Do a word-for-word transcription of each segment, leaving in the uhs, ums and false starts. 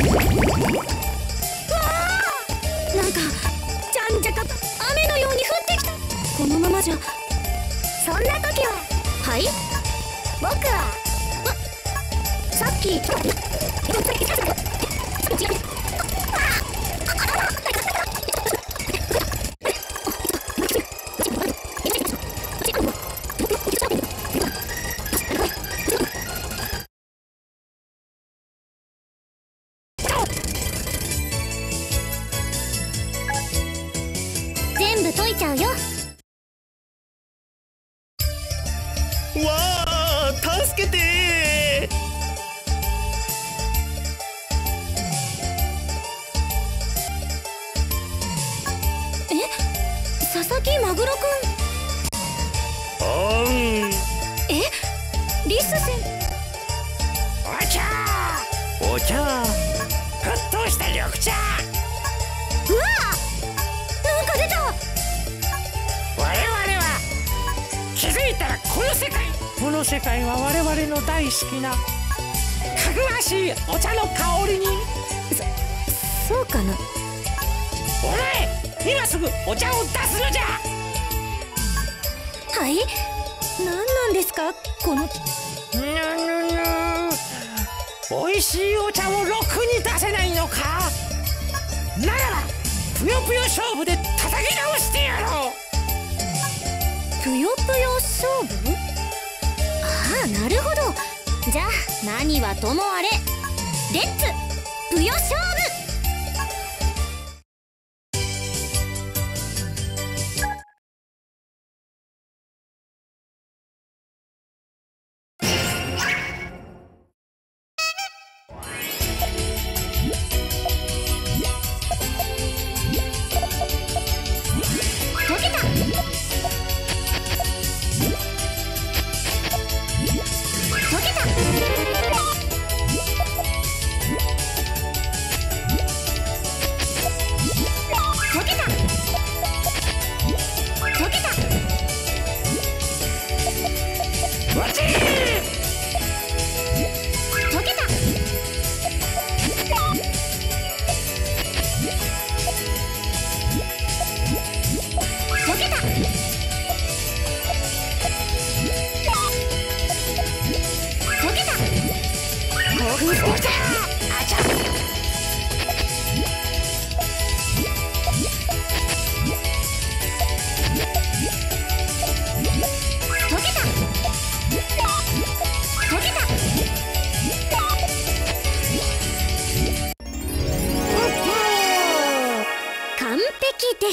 なんかじゃんじゃかと雨のように降ってきた。このままじゃ。 そんな時ははい僕はさっき全部解いちゃうよ。 わあ、助けてー。 え、佐々木マグロくん。 あん。 え、リス先。 お茶お茶沸騰した緑茶。 うわあ、なんか出た。 我々は気づいたらこの世界この世界は我々の大好きなかぐわしいお茶の香りに。 そそうかな。 お前今すぐお茶を出すのじゃ。 はい、何なんですかこの。 ぬぬぬおいしいお茶をろくに出せないのか。ならばぷよぷよ勝負で叩き直してやろう。 ぷよぷよ勝負。ああ、なるほど。じゃあ何はともあれレッツぷよ勝負。です。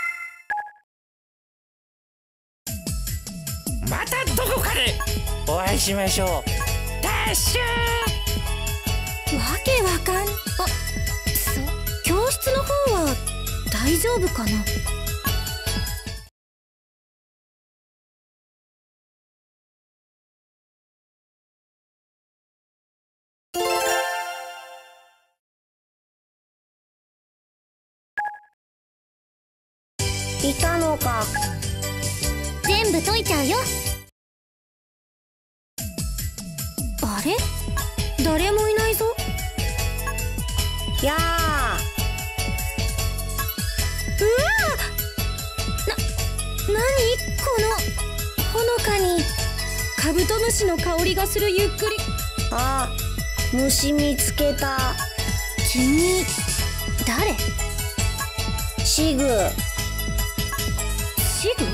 またどこかでお会いしましょう。ダッシュー。わけわかん。あ、そ教室の方は大丈夫かな。 いたのか。 全部解いちゃうよ。あれ、誰もいないぞ。 やあ。 うわな、なにこのほのかにカブトムシの香りがするゆっくり。 あ、虫見つけた。 君誰？ シグ。 シグ？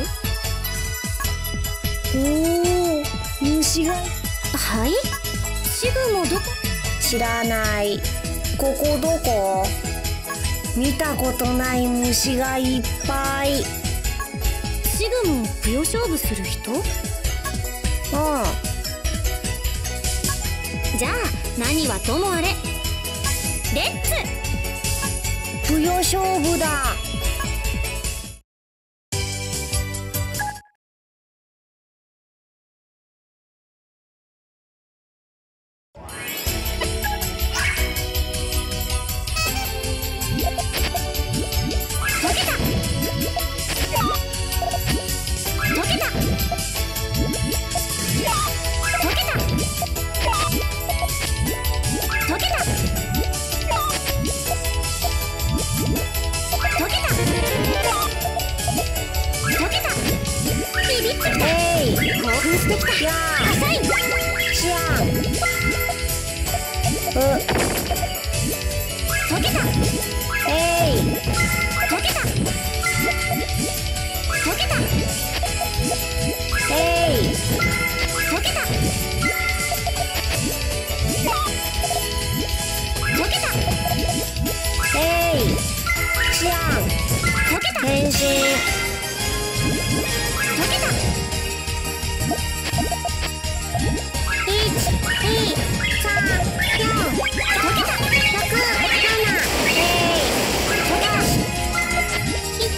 おお、虫が。 はい？シグもどこ？ 知らない。ここどこ？見たことない虫がいっぱい。 シグもぷよ勝負する人？うん。じゃあ何はともあれレッツぷよ勝負だ。 解溶けた。 えい。 溶けた。溶けた。 えい。 溶けた。溶けた。 えい。シアン。 溶けた。 変身。 溶けた。 いち、に、さん、よん、ご、ろく、なな、えい。 溶けた。いった。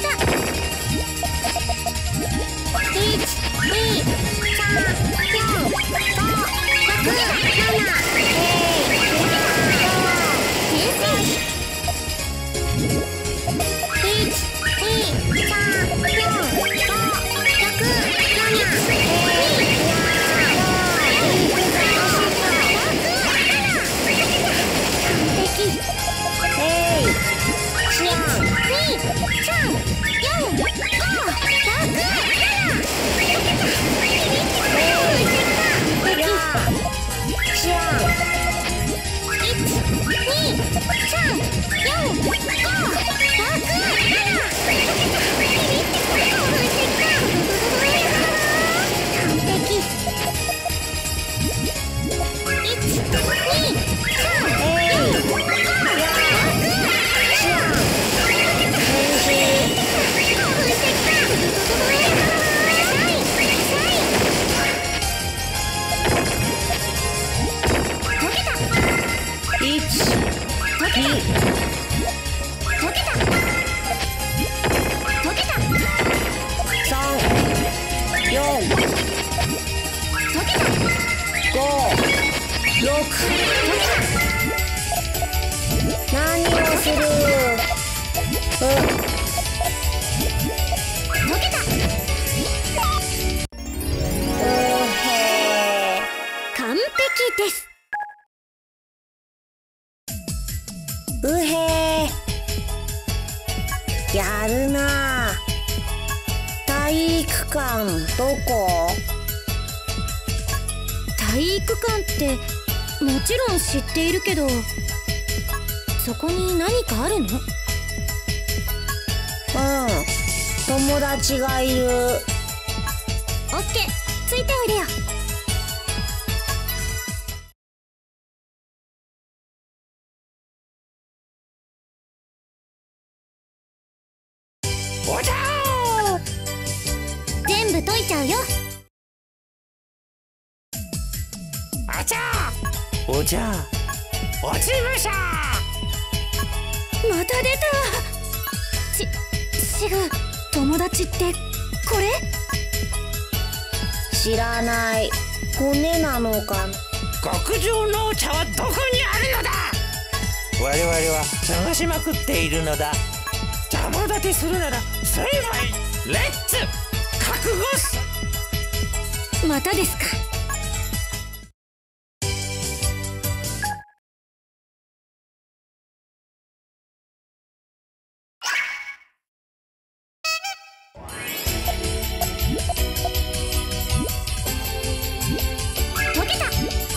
いち、に、さん、よん、ご、ろく、なな、えい。 変身。 いち、に、さん、よん、ご、ろく、なな、えい。何をする？う溶けた。 うへ完璧です。 ー。うへー。やるなあ。体育館どこ？ 体育館ってもちろん知っているけど、そこに何かあるの？ うん、友達がいる。 オッケー、ついておいでよ。 おじゃー。 全部解いちゃうよ。 あちゃー。おじゃー。落ち武者。 また出た。ち、シグ、友達ってこれ？ 知らない。骨なのかな。 極上のお茶はどこにあるのだ。我々は探しまくっているのだ。邪魔立てするなら成敗。レッツ覚悟す。 またですか。溶けた。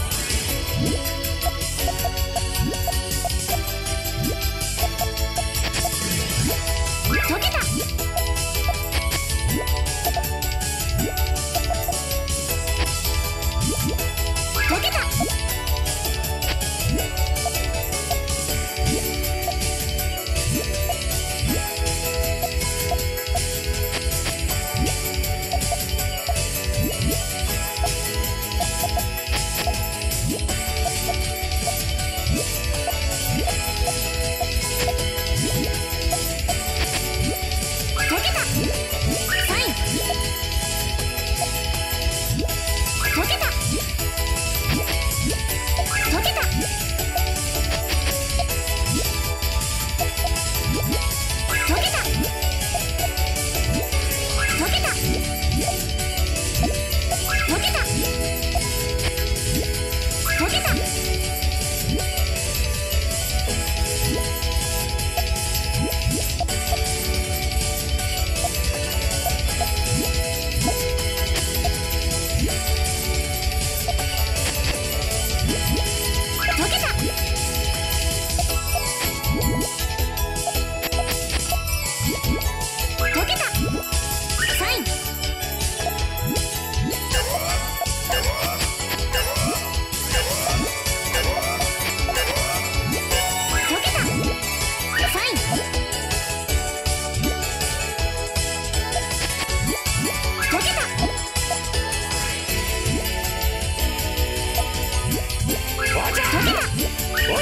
溶けた。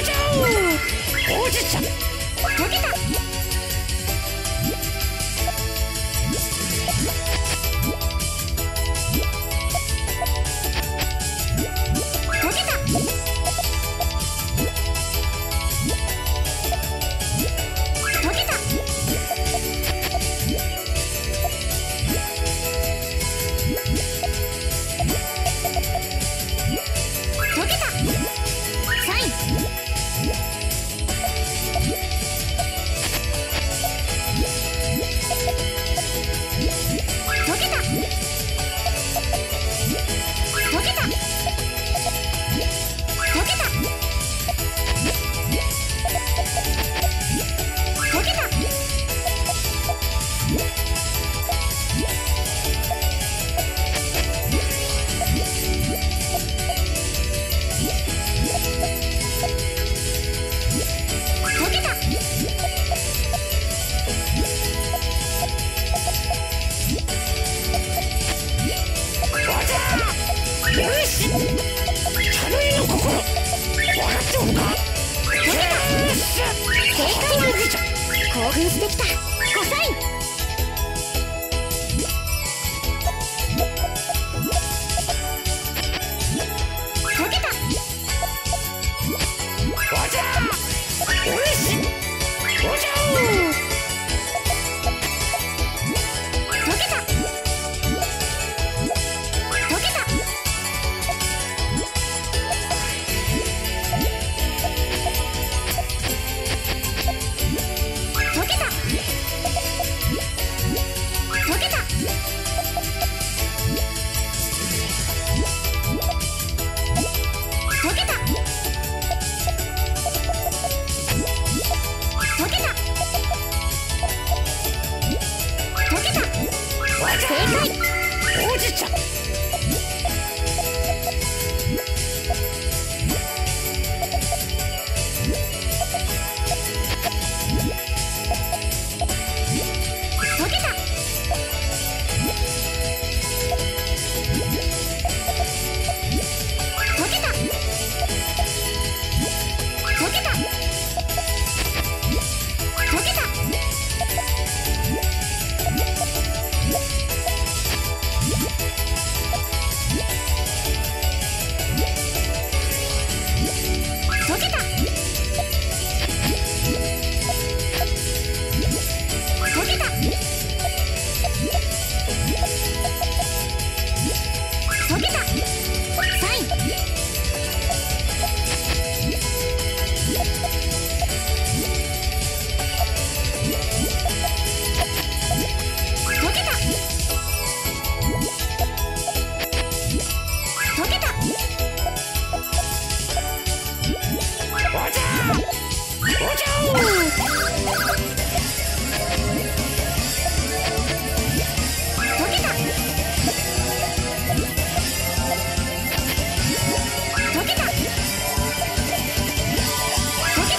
じゃおおじちゃん溶けた。溶けた。溶けた。溶けた。サイン。溶けた。溶けた。溶けた。溶けた。溶けた。 よし、茶の湯の心、分かっておるか。よし、 正解だ。興奮してきた。ごサイン。溶けた。 わじゃおいしい。おじゃ溶けた。溶けた。溶けた。溶けた。溶けた。溶けた。溶けた。正解。 おじちゃん溶けた。溶けた。溶けた。溶けた。溶けた。溶けた。溶けた。サイン。溶けた。溶けた。 おじゃおじゃ溶けた。溶けた。溶けた。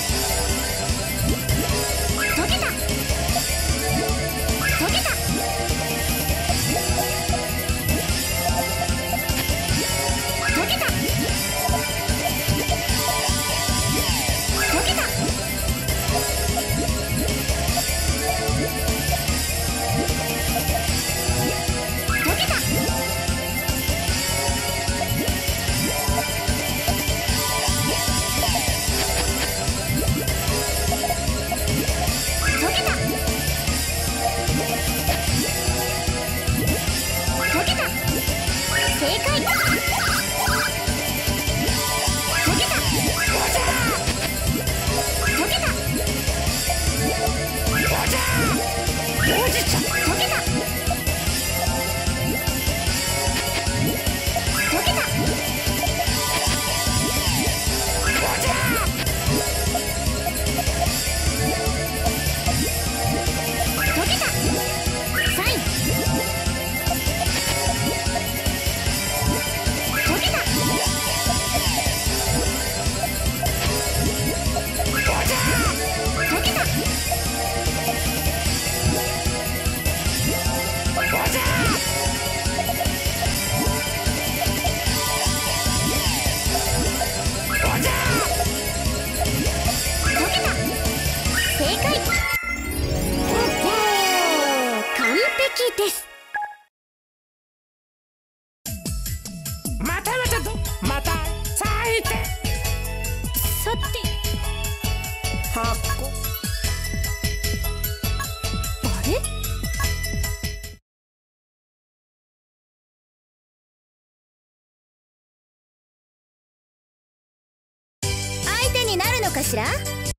溶けた。溶けた。溶けた。溶けた。 撃です。 またまたとまた咲いて。 さて箱。 あれ、相手になるのかしら。